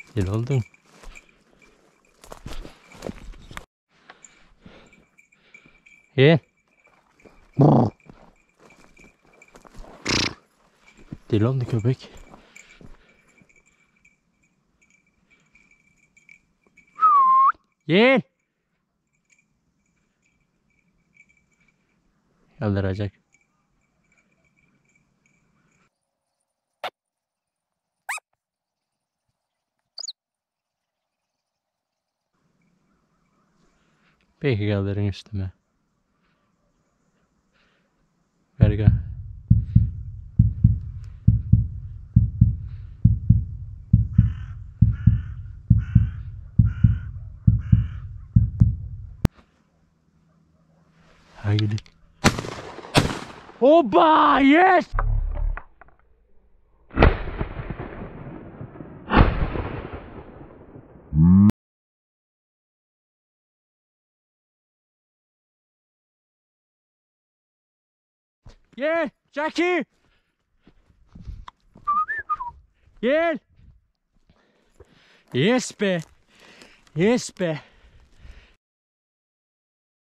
Deli oldun. Ye. Deli oldu köpek. Ye. Kaldıracak. Peki kaldırın üstüme. Verga. Haydi. Oba! Yes! Gel Jackie. Gel. Yes be. Yes be.